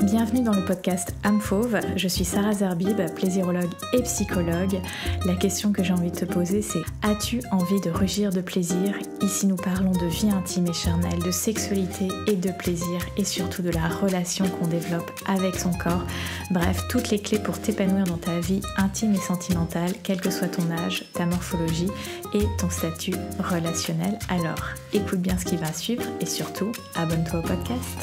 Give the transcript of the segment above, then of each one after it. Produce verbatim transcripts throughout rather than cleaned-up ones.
Bienvenue dans le podcast âme fauve. Je suis Sarah Zerbib, plaisirologue et psychologue. La question que j'ai envie de te poser, c'est: as-tu envie de rugir de plaisir? Ici, nous parlons de vie intime et charnelle, de sexualité et de plaisir, et surtout de la relation qu'on développe avec son corps. Bref, toutes les clés pour t'épanouir dans ta vie intime et sentimentale, quel que soit ton âge, ta morphologie et ton statut relationnel. Alors, écoute bien ce qui va suivre et surtout, abonne-toi au podcast.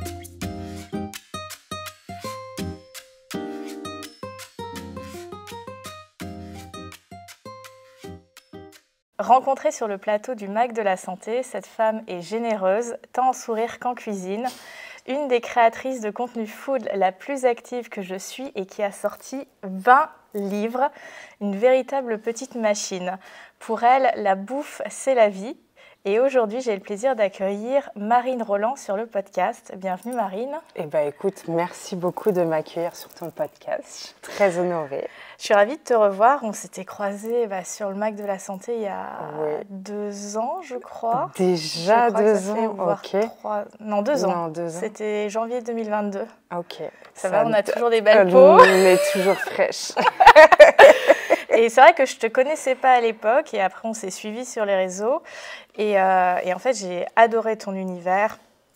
Rencontrée sur le plateau du Mac de la Santé, cette femme est généreuse, tant en sourire qu'en cuisine. Une des créatrices de contenu food la plus active que je suis et qui a sorti vingt livres. Une véritable petite machine. Pour elle, la bouffe, c'est la vie. Et aujourd'hui, j'ai le plaisir d'accueillir Marine Roland sur le podcast. Bienvenue Marine. Eh bien écoute, merci beaucoup de m'accueillir sur ton podcast. Je suis très honorée. Je suis ravie de te revoir. On s'était croisés bah, sur le Mac de la Santé il y a oui. deux ans, je crois. Déjà je crois deux que ça ans, fait, ok. Trois... Non, deux ans. Non, deux ans. C'était janvier deux mille vingt-deux. Ok. Ça, ça va, on a toujours des belles peaux. On est toujours fraîche. Et c'est vrai que je ne te connaissais pas à l'époque et après on s'est suivis sur les réseaux. Et, euh, et en fait, j'ai adoré ton univers,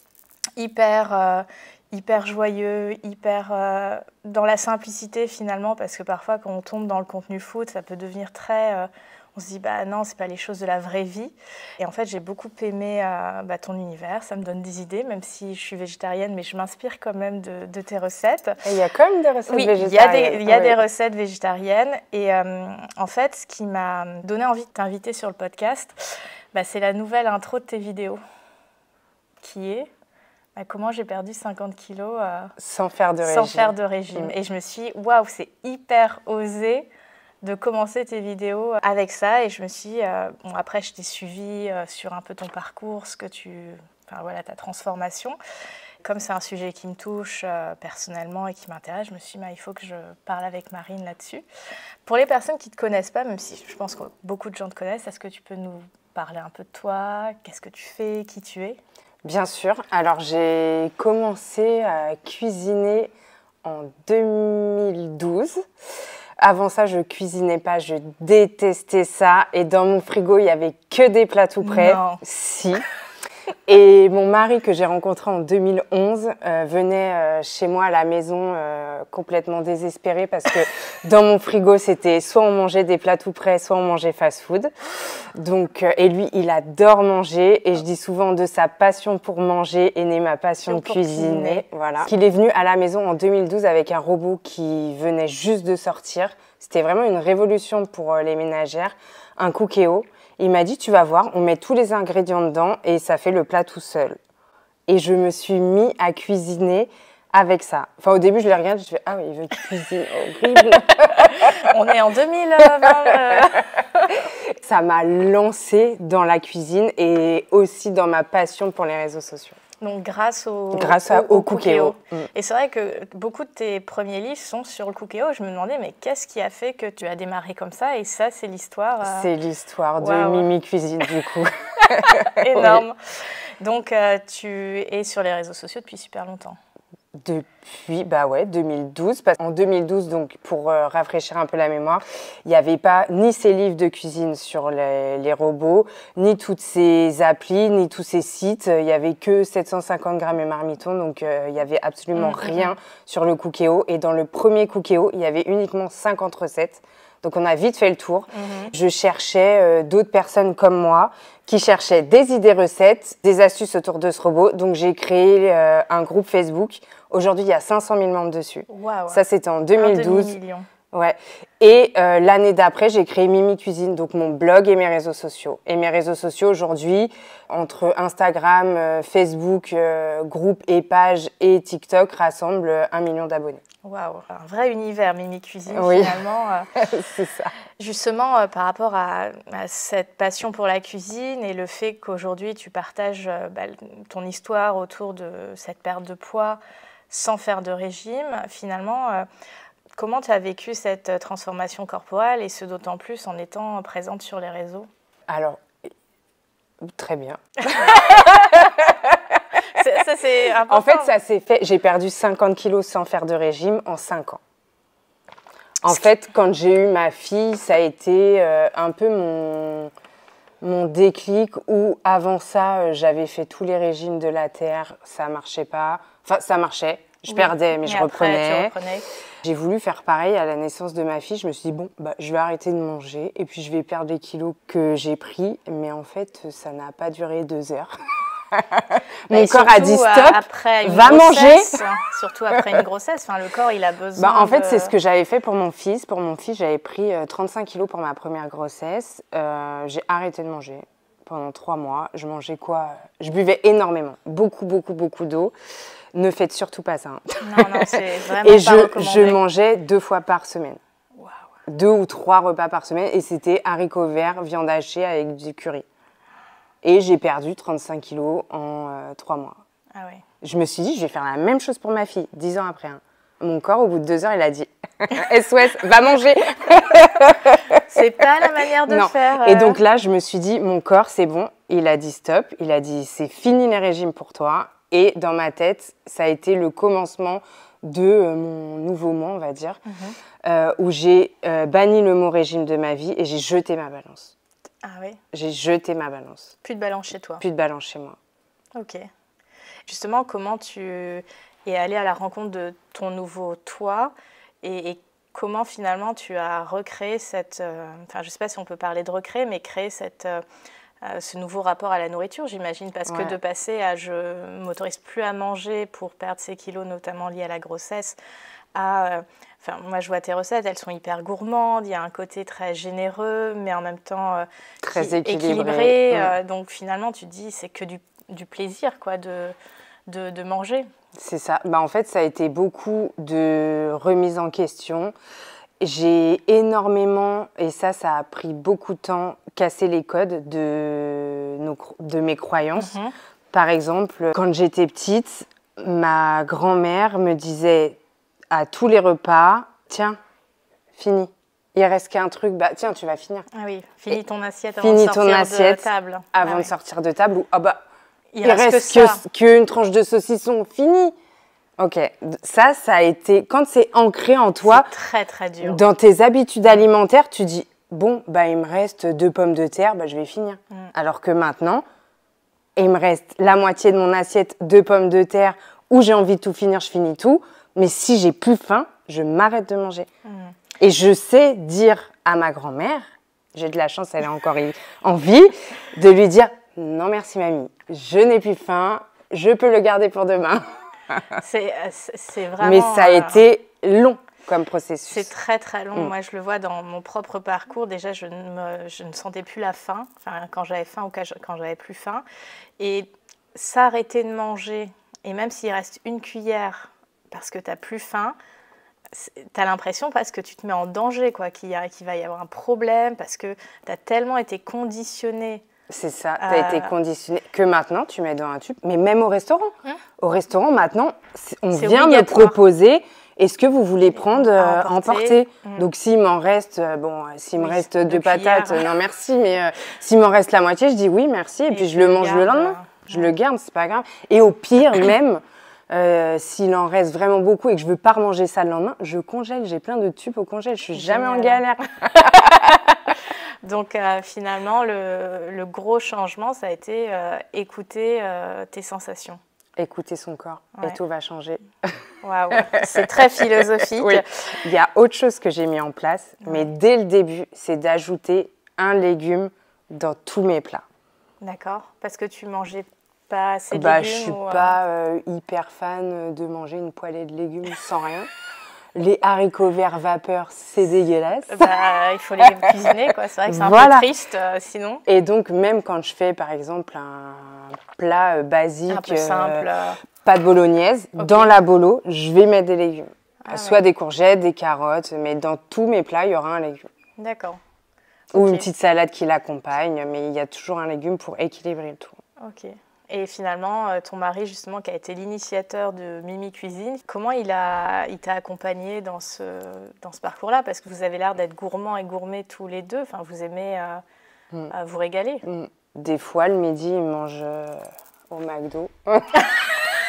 hyper, euh, hyper joyeux, hyper euh, dans la simplicité finalement, parce que parfois quand on tombe dans le contenu food, ça peut devenir très... Euh, on se dit, bah non, c'est pas les choses de la vraie vie. Et en fait, j'ai beaucoup aimé euh, bah, ton univers, ça me donne des idées, même si je suis végétarienne, mais je m'inspire quand même de, de tes recettes. Et il y a quand même des recettes oui, végétariennes. Il y a, des, il y a oui. des recettes végétariennes. Et euh, en fait, ce qui m'a donné envie de t'inviter sur le podcast, bah, c'est la nouvelle intro de tes vidéos, qui est bah, comment j'ai perdu cinquante kilos euh, sans faire de sans régime. Faire de régime. Mmh. Et je me suis dit, waouh, c'est hyper osé de commencer tes vidéos avec ça. Et je me suis dit, euh, bon, après, je t'ai suivi euh, sur un peu ton parcours, ce que tu, enfin, voilà, ta transformation. Comme c'est un sujet qui me touche euh, personnellement et qui m'intéresse, je me suis dit, bah, il faut que je parle avec Marine là-dessus. Pour les personnes qui ne te connaissent pas, même si je pense que beaucoup de gens te connaissent, est-ce que tu peux nous parler un peu de toi? Qu'est-ce que tu fais? Qui tu es? Bien sûr. Alors, j'ai commencé à cuisiner en deux mille douze. Avant ça, je cuisinais pas, je détestais ça. Et dans mon frigo, il y avait que des plats tout prêts. Non. Si. Et mon mari, que j'ai rencontré en deux mille onze, euh, venait euh, chez moi à la maison euh, complètement désespéré parce que dans mon frigo, c'était soit on mangeait des plats tout prêts, soit on mangeait fast-food. Donc, euh, et lui, il adore manger. Et je dis souvent, de sa passion pour manger est née ma passion de cuisiner. cuisiner. Voilà. Il est venu à la maison en deux mille douze avec un robot qui venait juste de sortir. C'était vraiment une révolution pour euh, les ménagères. Un Cookéo. Il m'a dit, tu vas voir, on met tous les ingrédients dedans et ça fait le plat tout seul. Et je me suis mis à cuisiner avec ça. Enfin, au début, je le regarde, je fais, ah oui, il veut cuisiner, horrible. On est en deux mille vingt. Ça m'a lancée dans la cuisine et aussi dans ma passion pour les réseaux sociaux. Donc grâce au, grâce à, au, au Cookéo. Mm. Et c'est vrai que beaucoup de tes premiers livres sont sur le Cookéo. Je me demandais, mais qu'est-ce qui a fait que tu as démarré comme ça? Et ça, c'est l'histoire... Euh... C'est l'histoire de wow. Mimi Cuisine, du coup. Énorme. Oui. Donc, euh, tu es sur les réseaux sociaux depuis super longtemps. Depuis, bah ouais, deux mille douze. Parce qu'en deux mille douze, donc pour euh, rafraîchir un peu la mémoire, il n'y avait pas ni ces livres de cuisine sur les, les robots, ni toutes ces applis, ni tous ces sites. Il n'y avait que sept cent cinquante grammes et Marmiton, donc euh, il n'y avait absolument mmh, rien mmh. sur le Cookéo. Et dans le premier Cookéo, il y avait uniquement cinquante recettes. Donc on a vite fait le tour. Mmh. Je cherchais euh, d'autres personnes comme moi qui cherchaient des idées recettes, des astuces autour de ce robot. Donc j'ai créé euh, un groupe Facebook. Aujourd'hui, il y a cinq cent mille membres dessus. Wow. Ça, c'était en deux mille douze. Un demi-million. Ouais. Et euh, l'année d'après, j'ai créé Mimi Cuisine, donc mon blog et mes réseaux sociaux. Et mes réseaux sociaux aujourd'hui, entre Instagram, euh, Facebook, euh, groupe et page et TikTok, rassemblent un million d'abonnés. Waouh, un vrai univers, Mimi Cuisine, oui. finalement. Euh, c'est ça. Justement, euh, par rapport à, à cette passion pour la cuisine et le fait qu'aujourd'hui, tu partages euh, bah, ton histoire autour de cette perte de poids sans faire de régime, finalement, euh, comment tu as vécu cette transformation corporelle et ce d'autant plus en étant présente sur les réseaux? Alors, très bien. C'est ça c'est important. En fait, ça s'est fait. J'ai perdu cinquante kilos sans faire de régime en cinq ans. En fait, quand j'ai eu ma fille, ça a été euh, un peu mon, mon déclic où, avant ça, euh, j'avais fait tous les régimes de la Terre, ça marchait pas. Enfin, ça marchait, je oui. perdais, mais, mais je après, reprenais. reprenais. J'ai voulu faire pareil à la naissance de ma fille. Je me suis dit, bon, bah, je vais arrêter de manger et puis je vais perdre les kilos que j'ai pris. Mais en fait, ça n'a pas duré deux heures. Mon bah, corps a dit stop, après une va grossesse, manger. Surtout après une grossesse, enfin, le corps il a besoin. Bah, en fait, de... c'est ce que j'avais fait pour mon fils. Pour mon fils, j'avais pris euh, trente-cinq kilos pour ma première grossesse. Euh, j'ai arrêté de manger pendant trois mois. Je mangeais quoi? Je buvais énormément, beaucoup, beaucoup, beaucoup d'eau. Ne faites surtout pas ça. Hein. Non, non, c'est vraiment et pas je, recommandé. je mangeais deux fois par semaine. Wow. Deux ou trois repas par semaine. Et c'était haricots verts, viande hachée avec du curry. Et j'ai perdu trente-cinq kilos en euh, trois mois. Ah ouais. Je me suis dit, je vais faire la même chose pour ma fille, dix ans après. Hein. Mon corps, au bout de deux heures, il a dit S O S, va manger. C'est pas la manière de non. faire. Euh... Et donc là, je me suis dit, mon corps, c'est bon. Il a dit stop. Il a dit, c'est fini les régimes pour toi. Et dans ma tête, ça a été le commencement de euh, mon nouveau moi, on va dire, mm-hmm. euh, où j'ai euh, banni le mot régime de ma vie et j'ai jeté ma balance. Ah oui. J'ai jeté ma balance. Plus de balance chez toi. Plus de balance chez moi. Ok. Justement, comment tu es allée à la rencontre de ton nouveau toi et, et comment finalement tu as recréé cette... Euh, enfin, je ne sais pas si on peut parler de recréer, mais créer cette, euh, ce nouveau rapport à la nourriture, j'imagine, parce ouais. que de passer à je ne m'autorise plus à manger pour perdre ces kilos, notamment liés à la grossesse, à... Euh, Enfin, moi, je vois tes recettes, elles sont hyper gourmandes, il y a un côté très généreux, mais en même temps euh, très qui, équilibré. équilibré. Mmh. Euh, donc, finalement, tu te dis, c'est que du, du plaisir, quoi, de, de, de manger. C'est ça. Bah, en fait, ça a été beaucoup de remise en question. J'ai énormément, et ça, ça a pris beaucoup de temps, cassé les codes de, nos, de mes croyances. Mmh. Par exemple, quand j'étais petite, ma grand-mère me disait... à tous les repas, tiens, fini. Il reste qu'un truc, bah tiens, tu vas finir. Ah oui, finis ton assiette avant de sortir de table. Avant ah de oui. sortir de table, ou ah bah, il, il reste, reste qu'une tranche de saucisson, fini. Ok, ça, ça a été, quand c'est ancré en toi, très très dur. Dans tes habitudes alimentaires, tu dis, bon, bah il me reste deux pommes de terre, bah je vais finir. Mm. Alors que maintenant, il me reste la moitié de mon assiette, deux pommes de terre, où j'ai envie de tout finir, je finis tout. Mais si j'ai plus faim, je m'arrête de manger. Mmh. Et je sais dire à ma grand-mère, j'ai de la chance, elle est encore en vie, de lui dire « Non merci mamie, je n'ai plus faim, je peux le garder pour demain. » C'est, c'est vraiment... Mais ça a euh... été long comme processus. C'est très très long. Mmh. Moi, je le vois dans mon propre parcours. Déjà, je ne, me, je ne sentais plus la faim, enfin, quand j'avais faim ou quand j'avais plus faim. Et s'arrêter de manger, et même s'il reste une cuillère, parce que tu n'as plus faim, tu as l'impression parce que tu te mets en danger, quoi, qu'il, y a, qu'il va y avoir un problème, parce que tu as tellement été conditionné. C'est ça, tu as euh... été conditionné que maintenant tu mets dans un tube, mais même au restaurant. Hum? Au restaurant, maintenant, on c'est vient me proposer, est-ce que vous voulez prendre euh, à emporter hum. Donc s'il m'en reste, euh, bon, s'il oui, me reste deux patates, euh, non merci, mais euh, s'il m'en reste la moitié, je dis oui, merci, et, et puis je le mange garde, le lendemain. Euh... Je ouais. le garde, c'est pas grave. Et au pire, même... Euh, s'il en reste vraiment beaucoup et que je veux pas remanger ça le lendemain, je congèle. J'ai plein de tubes au congèle. Je suis jamais en galère. Donc euh, finalement, le, le gros changement, ça a été euh, écouter euh, tes sensations. Écouter son corps ouais. et tout va changer. Waouh, c'est très philosophique. Oui. Il y a autre chose que j'ai mis en place, ouais. mais dès le début, c'est d'ajouter un légume dans tous mes plats. D'accord, parce que tu mangeais pas assez de bah, légumes. Je suis ou, pas euh, hyper fan de manger une poêlée de légumes sans rien. Les haricots verts vapeur, c'est dégueulasse. Bah, il faut les cuisiner, quoi. C'est vrai que c'est un voilà. peu triste, euh, sinon. Et donc, même quand je fais, par exemple, un plat euh, basique, un peu simple, euh, pas de bolognaise, okay. dans la bolo, je vais mettre des légumes. Ah, Soit ouais. des courgettes, des carottes, mais dans tous mes plats, il y aura un légume. D'accord. Ou okay. une petite salade qui l'accompagne, mais il y a toujours un légume pour équilibrer le tout. Ok. Et finalement, ton mari, justement, qui a été l'initiateur de Mimi Cuisine, comment il, a, il t'a accompagné dans ce, dans ce parcours-là? Parce que vous avez l'air d'être gourmands et gourmets tous les deux. Enfin, vous aimez euh, mm. euh, vous régaler. Mm. Des fois, le midi, il mange euh, au McDo.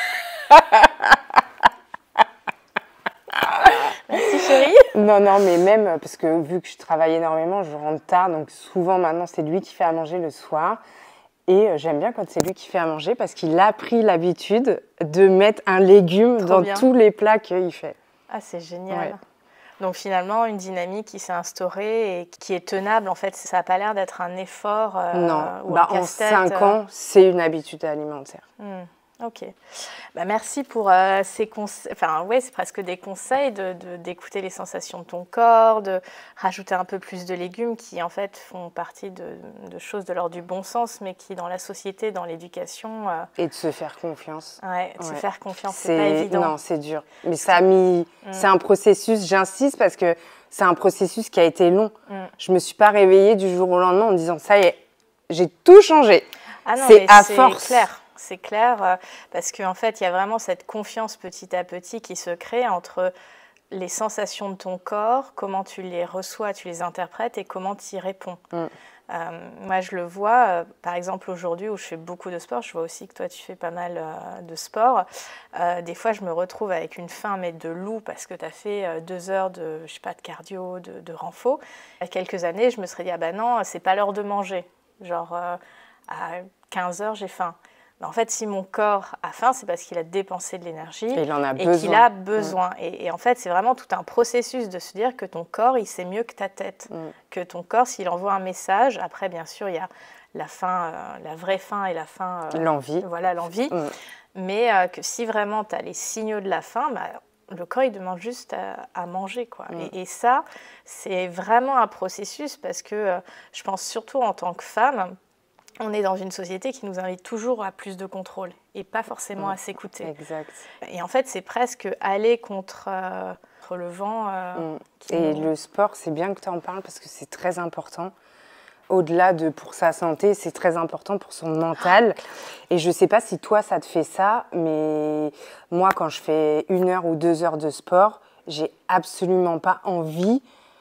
Merci chérie. Non, non, mais même parce que vu que je travaille énormément, je rentre tard, donc souvent maintenant c'est lui qui fait à manger le soir. Et j'aime bien quand c'est lui qui fait à manger parce qu'il a pris l'habitude de mettre un légume Trop dans bien. tous les plats qu'il fait. Ah, c'est génial. Ouais. Donc finalement, une dynamique qui s'est instaurée et qui est tenable, en fait, ça n'a pas l'air d'être un effort euh, Non, ou bah, un en casse-tête. cinq ans, c'est une habitude alimentaire. Hmm. Ok. Bah, merci pour euh, ces conseils. Enfin, ouais, c'est presque des conseils de, de, d'écouter les sensations de ton corps, de rajouter un peu plus de légumes qui, en fait, font partie de, de choses de l'ordre du bon sens, mais qui, dans la société, dans l'éducation... Euh, Et de se faire confiance. ouais, de Ouais. se faire confiance, c'est, c'est pas évident. Non, c'est dur. Mais ça a mis... Mm. C'est un processus, j'insiste, parce que c'est un processus qui a été long. Mm. Je me suis pas réveillée du jour au lendemain en me disant, ça y est, j'ai tout changé. Ah non, c'est à c'est force. Clair. C'est clair, euh, parce qu'en fait, il y a vraiment cette confiance petit à petit qui se crée entre les sensations de ton corps, comment tu les reçois, tu les interprètes et comment tu y réponds. Mm. Euh, moi, je le vois, euh, par exemple, aujourd'hui où je fais beaucoup de sport, je vois aussi que toi, tu fais pas mal euh, de sport. Euh, des fois, je me retrouve avec une faim, mais de loup, parce que tu as fait euh, deux heures de, je sais pas, de cardio, de, de renfo. Il y a quelques années, je me serais dit, ah ben non, c'est pas l'heure de manger. Genre, euh, à quinze heures, j'ai faim. En fait, si mon corps a faim, c'est parce qu'il a dépensé de l'énergie et, il en a et besoin. qu'il a besoin. Mmh. Et, et en fait, c'est vraiment tout un processus de se dire que ton corps, il sait mieux que ta tête. Mmh. Que ton corps, s'il envoie un message, après, bien sûr, il y a la faim, euh, la vraie faim et la faim... Euh, l'envie. Voilà, l'envie. Mmh. Mais euh, que si vraiment tu as les signaux de la faim, bah, le corps, il demande juste à, à manger, quoi. Mmh. Et, et ça, c'est vraiment un processus parce que euh, je pense surtout en tant que femme... On est dans une société qui nous invite toujours à plus de contrôle et pas forcément mmh. à s'écouter. Exact. Et en fait, c'est presque aller contre, euh, contre le vent. Euh, mmh. Et nous... le sport, c'est bien que tu en parles parce que c'est très important. Au-delà de pour sa santé, c'est très important pour son mental. Et je ne sais pas si toi, ça te fait ça, mais moi, quand je fais une heure ou deux heures de sport, j'ai absolument pas envie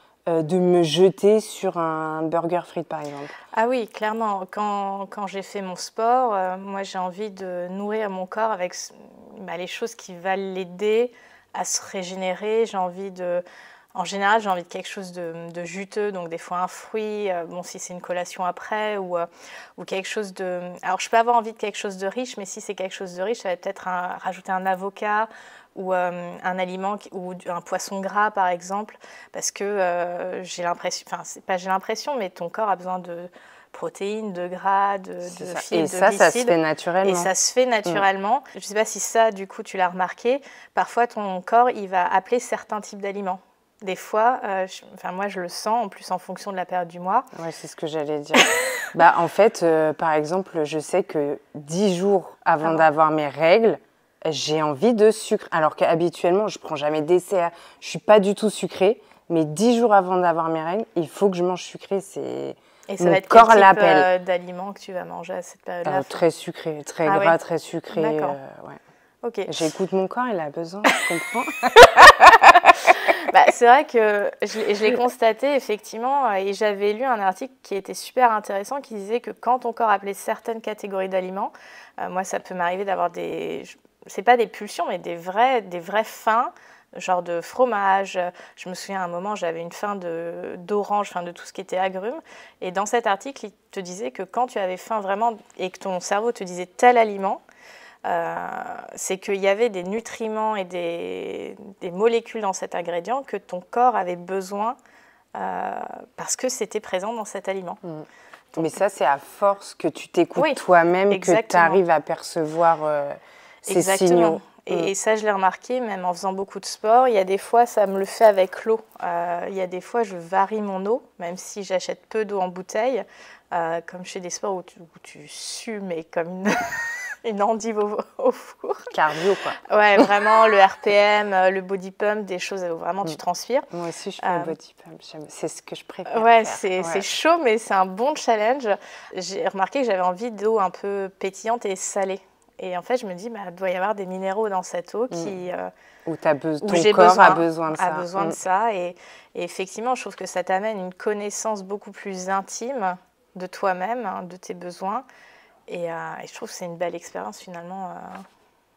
de me jeter sur un burger frites, par exemple. Ah oui, clairement. Quand, quand j'ai fait mon sport, euh, moi, j'ai envie de nourrir mon corps avec bah, les choses qui vont l'aider à se régénérer. J'ai envie de... En général, j'ai envie de quelque chose de, de juteux, donc des fois un fruit, euh, bon, si c'est une collation après, ou, euh, ou quelque chose de... Alors, je peux avoir envie de quelque chose de riche, mais si c'est quelque chose de riche, ça va peut-être un, rajouter un avocat, ou euh, un aliment, ou un poisson gras par exemple, parce que euh, j'ai l'impression, enfin c'est pas j'ai l'impression, mais ton corps a besoin de protéines, de gras, de, de fibres, et de ça, glucides. ça se fait naturellement. Et ça se fait naturellement. Mmh. Je sais pas si ça, du coup, tu l'as remarqué, parfois ton corps, il va appeler certains types d'aliments. Des fois, euh, je, enfin moi je le sens, en plus en fonction de la période du mois. Oui, c'est ce que j'allais dire. bah, en fait, euh, par exemple, je sais que dix jours avant ah. d'avoir mes règles, j'ai envie de sucre. Alors qu'habituellement, je ne prends jamais de dessert. Je ne suis pas du tout sucrée. Mais dix jours avant d'avoir mes règles, il faut que je mange sucré. C'est... Et ça Mon va être corps quel type l'appelle. Euh, d'aliments que tu vas manger à cette période-là? euh, Très sucré, très ah, gras, ouais. très sucré. D'accord. Euh, ouais. Ok. J'écoute mon corps, il a besoin, je comprends. Bah, c'est vrai que je, je l'ai constaté effectivement, et j'avais lu un article qui était super intéressant qui disait que quand ton corps appelait certaines catégories d'aliments, euh, moi ça peut m'arriver d'avoir des, c'est pas des pulsions, mais des vrais, des vraies faims, genre de fromage. Je me souviens à un moment, j'avais une faim de, d'orange, enfin de tout ce qui était agrumes. Et dans cet article, il te disait que quand tu avais faim vraiment et que ton cerveau te disait tel aliment, Euh, c'est qu'il y avait des nutriments et des, des molécules dans cet ingrédient que ton corps avait besoin euh, parce que c'était présent dans cet aliment. Mmh. Donc, mais ça, c'est à force que tu t'écoutes oui, toi-même exactement. que tu arrives à percevoir euh, ces exactement. signaux. Et, mmh. et ça, je l'ai remarqué, même en faisant beaucoup de sport. Il y a des fois, ça me le fait avec l'eau. Euh, il y a des fois, je varie mon eau, même si j'achète peu d'eau en bouteille. Euh, comme je fais des sports où tu, où tu sues, mais comme une... une endive au, au four. Cardio, quoi. Ouais, vraiment, le R P M, le body pump, des choses où vraiment tu transpires. Moi aussi, je fais euh, le body pump. C'est ce que je préfère ouais, faire. C'est, ouais, c'est chaud, mais c'est un bon challenge. J'ai remarqué que j'avais envie d'eau un peu pétillante et salée. Et en fait, je me dis, bah, il doit y avoir des minéraux dans cette eau qui... Mmh. Euh, où, t'as be- où ton corps besoin, a besoin de ça. A besoin mmh. de ça. Et, et effectivement, je trouve que ça t'amène une connaissance beaucoup plus intime de toi-même, hein, de tes besoins. Et, euh, et je trouve que c'est une belle expérience finalement euh,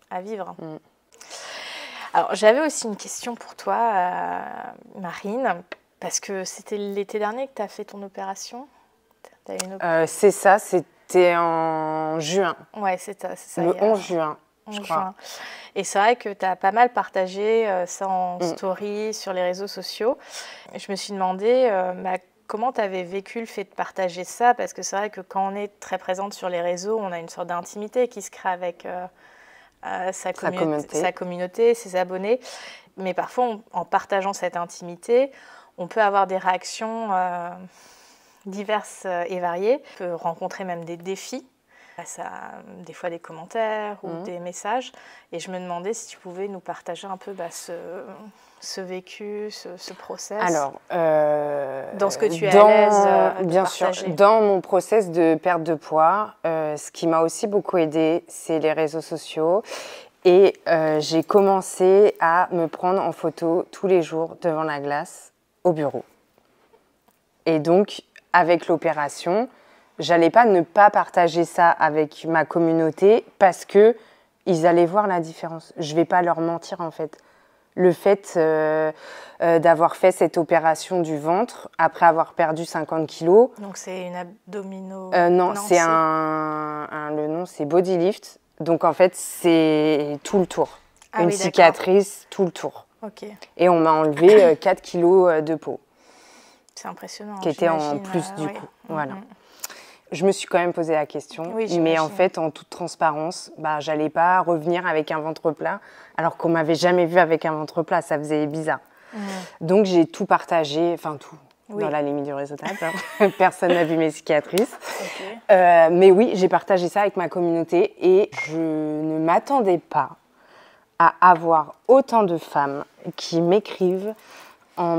à vivre. Mm. Alors, j'avais aussi une question pour toi, euh, Marine, parce que c'était l'été dernier que tu as fait ton opération. T'as une op- Euh, c'est ça, c'était en juin. Ouais, c'est ça. C'est ça Le il y a- onze juin, je onze crois. juin. Et c'est vrai que tu as pas mal partagé euh, ça en Mm. story sur les réseaux sociaux. Et je me suis demandé euh, bah, comment tu avais vécu le fait de partager ça, parce que c'est vrai que quand on est très présente sur les réseaux, on a une sorte d'intimité qui se crée avec euh, euh, sa, Sa communauté, communauté. sa communauté, ses abonnés. Mais parfois, on- en partageant cette intimité, on peut avoir des réactions euh, diverses et variées. On peut rencontrer même des défis face à des fois des commentaires ou Mhm. des messages. Et je me demandais si tu pouvais nous partager un peu bah, ce, ce vécu, ce, ce process. Alors, euh, Dans ce que tu es à dans- l'aise, euh, de bien partager. sûr, dans mon process de perte de poids, euh, ce qui m'a aussi beaucoup aidé, c'est les réseaux sociaux. Et euh, j'ai commencé à me prendre en photo tous les jours devant la glace au bureau. Et donc, avec l'opération, j'allais pas ne pas partager ça avec ma communauté parce que ils allaient voir la différence. Je vais pas leur mentir en fait. Le fait euh, euh, d'avoir fait cette opération du ventre après avoir perdu cinquante kilos. Donc c'est une abdomino... Euh, non, c'est un, un- le nom c'est body lift. Donc en fait c'est tout le tour. Ah Une oui, d'accord. cicatrice tout le tour. Ok, Et on m'a enlevé euh, quatre kilos de peau c'est impressionnant. qui était en j'imagine, plus euh, du ouais. coup. Mm, Voilà. mm. Je me suis quand même posé la question, Oui, mais en j'imagine. fait, en toute transparence, bah, j'allais pas revenir avec un ventre plat, alors qu'on m'avait jamais vu avec un ventre plat, ça faisait bizarre. Mm. Donc j'ai tout partagé, enfin tout, Oui. dans la limite du raisonnable. hein. Personne n'a vu mes cicatrices. Ok. Euh, mais oui, j'ai partagé ça avec ma communauté et je ne m'attendais pas à avoir autant de femmes qui m'écrivent en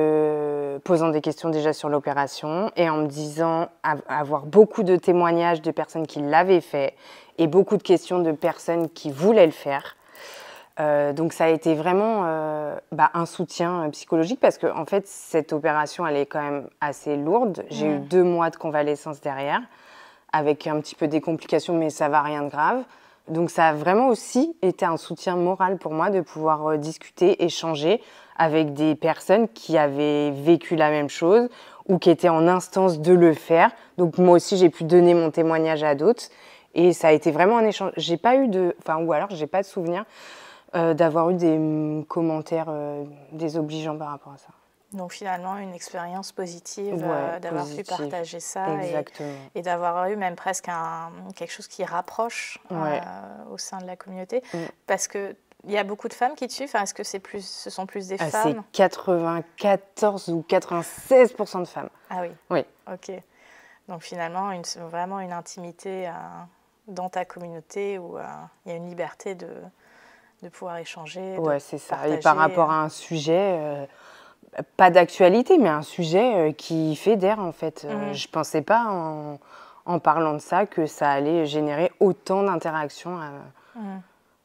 me posant des questions déjà sur l'opération et en me disant av- avoir beaucoup de témoignages de personnes qui l'avaient fait et beaucoup de questions de personnes qui voulaient le faire. Euh, donc ça a été vraiment euh, bah, un soutien euh, psychologique parce que en fait cette opération elle est quand même assez lourde. J'ai Mm. eu deux mois de convalescence derrière avec un petit peu des complications mais ça va, rien de grave. Donc ça a vraiment aussi été un soutien moral pour moi de pouvoir euh, discuter, échanger avec des personnes qui avaient vécu la même chose ou qui étaient en instance de le faire. Donc moi aussi j'ai pu donner mon témoignage à d'autres et ça a été vraiment un échange. J'ai pas eu de, enfin ou alors j'ai pas de souvenir euh, d'avoir eu des mm, commentaires euh, désobligeants par rapport à ça. Donc finalement, une expérience positive Ouais, euh, d'avoir pu positive. partager ça et, Exactement. et d'avoir eu même presque un, quelque chose qui rapproche Ouais. euh, au sein de la communauté. Mm. Parce qu'il y a beaucoup de femmes qui te suivent. Enfin, est-ce que c'est plus, ce sont plus des Ah, c'est femmes? quatre-vingt-quatorze ou quatre-vingt-seize pour cent de femmes. Ah oui. Oui. Ok. Donc finalement, une, vraiment une intimité euh, dans ta communauté où euh, il y a une liberté de, de pouvoir échanger. Ouais, de c'est ça. partager. Et par rapport à un sujet, euh, pas d'actualité, mais un sujet euh, qui fait d'air en fait. Euh, Mhm. Je pensais pas en, en parlant de ça que ça allait générer autant d'interactions euh, Mhm.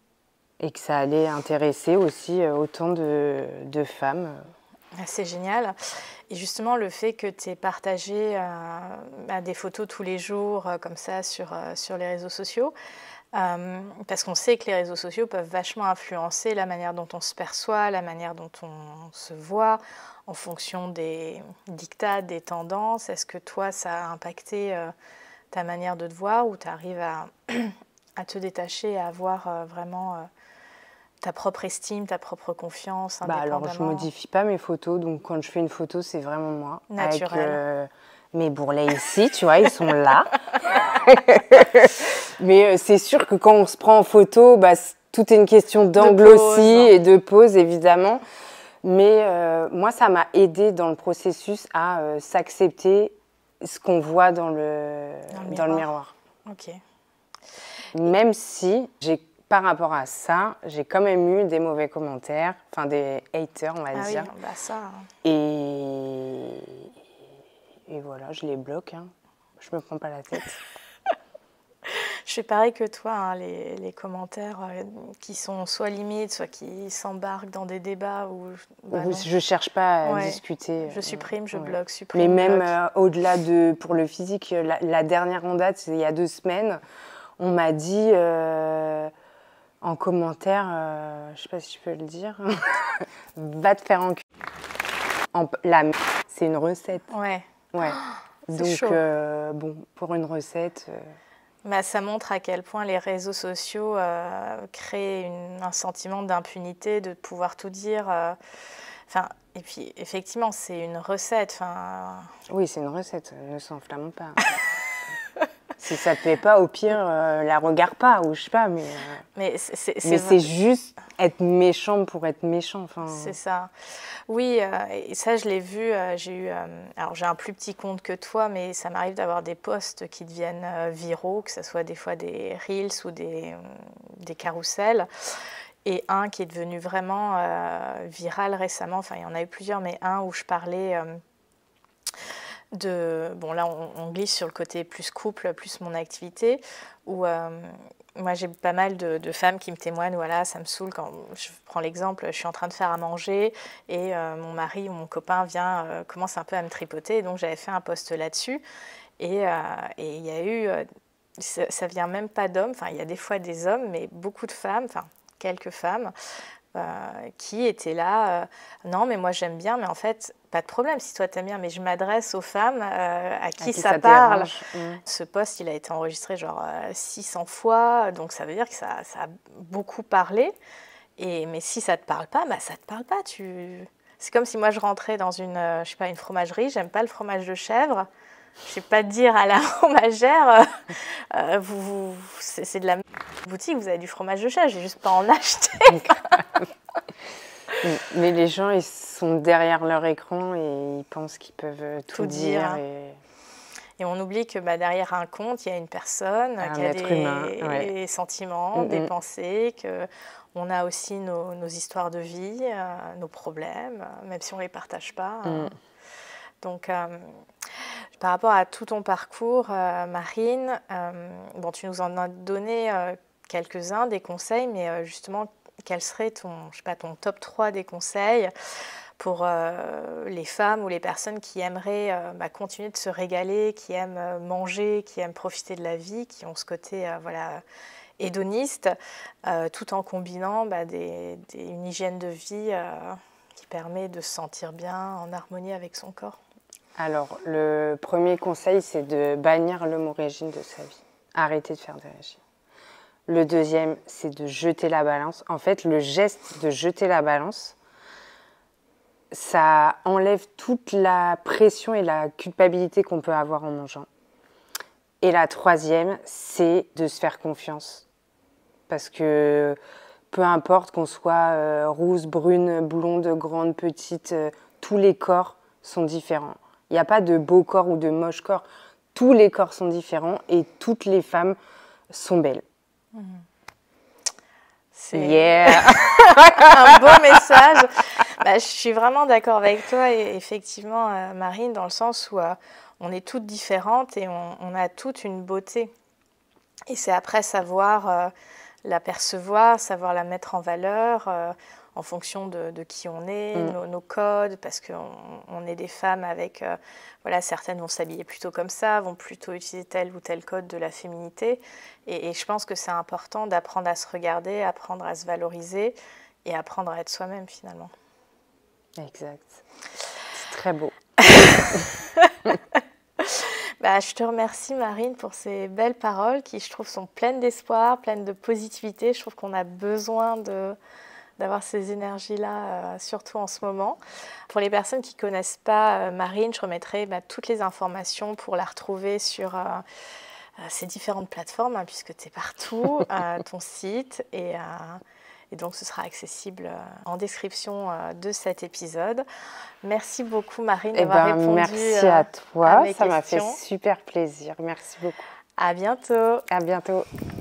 et que ça allait intéresser aussi euh, autant de, de femmes. Ah, c'est génial. Et justement, le fait que tu aies partagé euh, bah, des photos tous les jours, euh, comme ça, sur, euh, sur les réseaux sociaux, euh, parce qu'on sait que les réseaux sociaux peuvent vachement influencer la manière dont on se perçoit, la manière dont on se voit, en fonction des dictats, des tendances. Est-ce que toi, ça a impacté euh, ta manière de te voir ou tu arrives à, à te détacher, à avoir euh, vraiment... Euh, ta propre estime, ta propre confiance, Bah indépendamment. alors je modifie pas mes photos, donc quand je fais une photo, c'est vraiment moi. Naturel. Avec euh, mes bourrelets ici, tu vois, ils sont là. Mais euh, c'est sûr que quand on se prend en photo, bah, tout est une question d'angle aussi et de pose, évidemment. Mais euh, moi, ça m'a aidé dans le processus à euh, s'accepter ce qu'on voit dans le, Dans le dans le miroir. miroir. Ok. Même si j'ai par rapport à ça, j'ai quand même eu des mauvais commentaires, enfin des haters, on va Ah dire. oui, bah ça. Et... et voilà, je les bloque. Hein. Je me prends pas la tête. Je fais pareil que toi, hein, les, les commentaires euh, qui sont soit limites, soit qui s'embarquent dans des débats où bah non. Je cherche pas à Ouais. discuter. Je supprime, je Ouais. bloque, supprime, Mais même bloque. euh, au-delà de pour le physique, la, la dernière en date, c'est il y a deux semaines, on m'a dit. Euh, En commentaire, euh, je sais pas si je peux le dire, va te faire enculer. En, la m- c'est une recette. Ouais. Ouais. Donc, euh, bon, pour une recette... Euh... Bah, ça montre à quel point les réseaux sociaux euh, créent une, un sentiment d'impunité, de pouvoir tout dire. Euh, enfin, et puis, effectivement, c'est une recette. Enfin... Oui, c'est une recette, ne s'enflamme pas. Si ça te plaît pas, au pire, euh, la regarde pas, ou je sais pas, mais... Euh... Mais c'est juste être méchant pour être méchant. Enfin... C'est ça. Oui, euh, et ça, je l'ai vu. Euh, j'ai eu, euh, alors, j'ai un plus petit compte que toi, mais ça m'arrive d'avoir des posts qui deviennent euh, viraux, que ce soit des fois des reels ou des, des carousels. Et un qui est devenu vraiment euh, viral récemment. Enfin, il y en a eu plusieurs, mais un où je parlais... Euh, de, bon là on, on glisse sur le côté plus couple, plus mon activité, où euh, moi j'ai pas mal de, de femmes qui me témoignent, voilà, ça me saoule quand, je prends l'exemple, je suis en train de faire à manger et euh, mon mari ou mon copain vient, euh, commence un peu à me tripoter, et donc j'avais fait un post là-dessus, et euh, et il y a eu, euh, ça, ça vient même pas d'hommes, enfin il y a des fois des hommes, mais beaucoup de femmes, enfin quelques femmes, Euh, qui étaient là, euh, non mais moi j'aime bien, mais en fait pas de problème si toi t'aimes bien, mais je m'adresse aux femmes euh, à, qui à qui ça, ça parle. Mmh. Ce post il a été enregistré genre euh, six cents fois, donc ça veut dire que ça, ça a beaucoup parlé, et, mais si ça te parle pas, bah ça te parle pas. Tu... C'est comme si moi je rentrais dans une, euh, je sais pas, une fromagerie, j'aime pas le fromage de chèvre, je sais pas dire à la fromagère, euh, euh, vous, vous, c'est de la boutique, vous avez du fromage de chèvre, j'ai juste pas en acheter. Mais les gens, ils sont derrière leur écran et ils pensent qu'ils peuvent tout, tout dire. dire et... et on oublie que bah, derrière un compte, il y a une personne un qui a des humain, ouais. sentiments, mm-hmm. des pensées, qu'on a aussi nos, nos histoires de vie, euh, nos problèmes, même si on ne les partage pas. Mm. Euh. Donc, euh, par rapport à tout ton parcours, euh, Marine, euh, bon, tu nous en as donné euh, quelques-uns, des conseils, mais euh, justement, quel serait ton, je sais pas, ton top trois des conseils pour euh, les femmes ou les personnes qui aimeraient euh, bah, continuer de se régaler, qui aiment euh, manger, qui aiment profiter de la vie, qui ont ce côté euh, voilà, hédoniste, euh, tout en combinant bah, des, des, une hygiène de vie euh, qui permet de se sentir bien, en harmonie avec son corps. Alors, le premier conseil, c'est de bannir le mot régime de sa vie. Arrêter de faire des régimes. Le deuxième, c'est de jeter la balance. En fait, le geste de jeter la balance, ça enlève toute la pression et la culpabilité qu'on peut avoir en mangeant. Et la troisième, c'est de se faire confiance. Parce que peu importe qu'on soit euh, rousse, brune, blonde, grande, petite, euh, tous les corps sont différents. Il n'y a pas de beau corps ou de moche corps. Tous les corps sont différents et toutes les femmes sont belles. Mmh. C'est yeah. un beau message. Bah, je suis vraiment d'accord avec toi, et effectivement, euh, Marine, dans le sens où euh, on est toutes différentes et on, on a toutes une beauté. Et c'est après savoir euh, la percevoir, savoir la mettre en valeur, euh, en fonction de, de qui on est, mm. nos, nos codes, parce qu'on on est des femmes avec, euh, voilà, certaines vont s'habiller plutôt comme ça, vont plutôt utiliser tel ou tel code de la féminité. Et, et je pense que c'est important d'apprendre à se regarder, apprendre à se valoriser et apprendre à être soi-même finalement. Exact. C'est très beau. Bah, je te remercie Marine pour ces belles paroles qui, je trouve, sont pleines d'espoir, pleines de positivité. Je trouve qu'on a besoin de... d'avoir ces énergies-là, euh, surtout en ce moment. Pour les personnes qui ne connaissent pas euh, Marine, je remettrai bah, toutes les informations pour la retrouver sur euh, euh, ces différentes plateformes, hein, puisque tu es partout, euh, ton site, et, euh, et donc ce sera accessible euh, en description euh, de cet épisode. Merci beaucoup Marine d'avoir eh ben, répondu merci à toi, à mes ça questions. m'a fait super plaisir. Merci beaucoup. À bientôt. À bientôt.